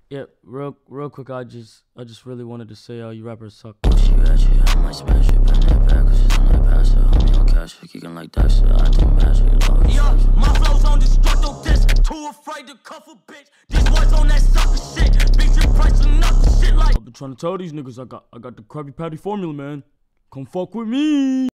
Yeah, real quick, I just really wanted to say, you rappers suck. She got you, I might smash it, bring that back, cause it's on that pass. Homie on cash, kicking like Dexter, I do magic. Yo, my flow's on destructo disc, too afraid to cuff a bitch. These boys on that sucker shit, beat your price enough shit like. I've been trying to tell these niggas I got the Krabby Patty formula, man. Come fuck with me.